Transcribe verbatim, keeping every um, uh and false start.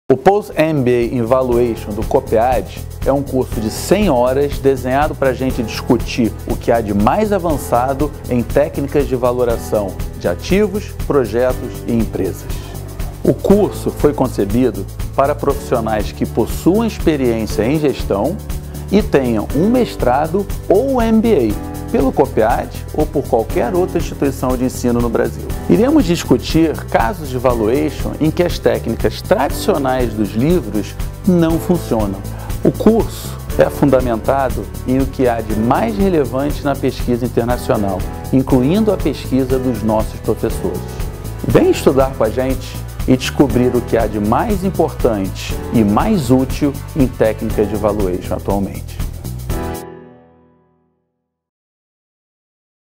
O Post-M B A in Valuation do Copiade é um curso de cem horas desenhado para a gente discutir o que há de mais avançado em técnicas de valoração de ativos, projetos e empresas. O curso foi concebido para profissionais que possuam experiência em gestão e tenham um mestrado ou M B A pelo Copiade ou por qualquer outra instituição de ensino no Brasil. Iremos discutir casos de valuation em que as técnicas tradicionais dos livros não funcionam. O curso é fundamentado em o que há de mais relevante na pesquisa internacional, incluindo a pesquisa dos nossos professores. Vem estudar com a gente e descobrir o que há de mais importante e mais útil em técnicas de valuation atualmente.